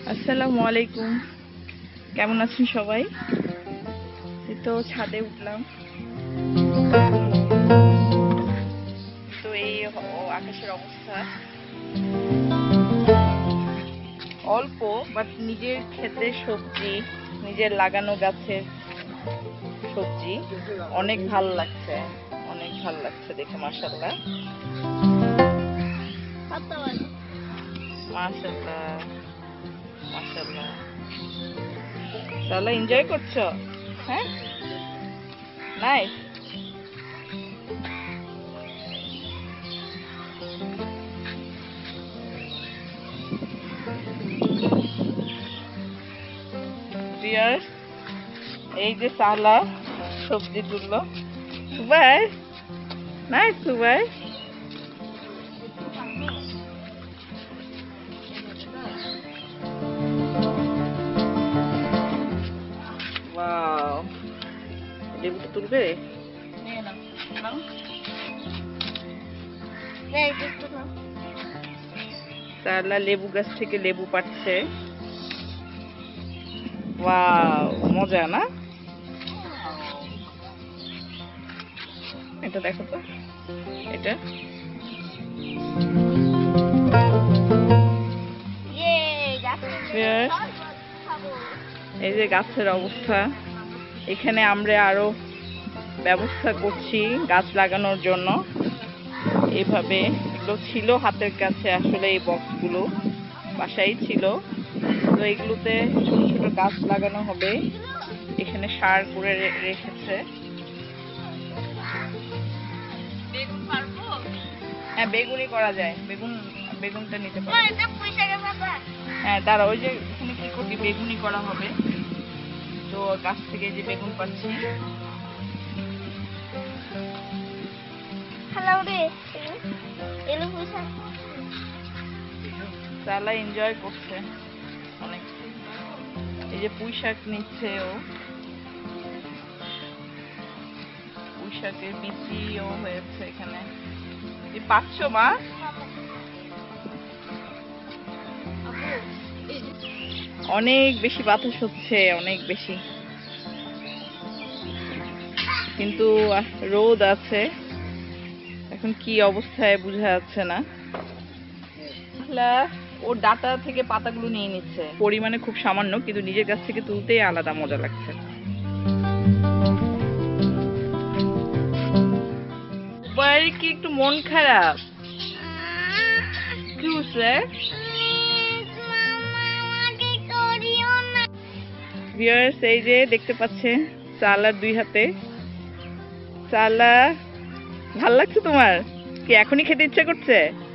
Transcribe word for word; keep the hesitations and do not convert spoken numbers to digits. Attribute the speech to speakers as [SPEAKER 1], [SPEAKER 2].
[SPEAKER 1] আসসালামু আলাইকুম, কেমন আছেন সবাই? এই তো ছাদে উঠলাম, তো এই আকাশের অবস্থা অল্প, বাট নিজের ক্ষেতের সবজি, নিজের লাগানো গাছের সবজি অনেক ভালো লাগছে, অনেক ভালো লাগছে দেখে। মাশাআল্লাহ মাশাআল্লাহ মাশাআল্লাহ। তাহলে এনজয় করছো? হ্যাঁ, নাইস। এই যে সালা সবজি তুললো সুবাই, নাইস সুবাই। ওয়াও, লেবুটা তুলবে? সালা লেবু গাছ থেকে লেবু পাচ্ছে। ওয়াও, মজা না? এটা দেখো তো, এটা এই যে গাছের অবস্থা। এখানে আমরা আরো ব্যবস্থা করছি গাছ লাগানোর জন্য। এইভাবে এগুলো ছিল হাতের কাছে, আসলে এই বক্সগুলো বাসায় ছিল, তো এগুলোতে ছোট ছোট গাছ লাগানো হবে। এখানে সার করে রেখেছে। হ্যাঁ, বেগুনি করা যায়, বেগুন বেগুনটা নিতে পারো। হ্যাঁ দাঁড়া, ওই যে এখানে কি করবি, বেগুনি করা হবে। তো গাছ থেকে যে বেগুন পাচ্ছি। সালা এনজয় করছে অনেক। এই যে পুঁই শাক নিচ্ছে ও, পুঁই শাকের বিচিও হয়েছে এখানে। পাচ্ছ মা? অনেক বেশি বাতাস হচ্ছে, অনেক বেশি, কিন্তু রোদ আছে। এখন কি অবস্থায় বোঝা যাচ্ছে না। ওর ডাটা থেকে পাতাগুলো নিয়ে নিচ্ছে, পরিমাণে খুব সামান্য, কিন্তু নিজের কাছ থেকে তুলতেই আলাদা মজা লাগছে। বাইরে কি একটু মন খারাপ? কি হচ্ছে? ভিউয়ার্স, এই যে দেখতে পাচ্ছেন সালার দুই হাতে। সালা, ভাল লাগছে তোমার? কি এখনই খেতে ইচ্ছা করছে?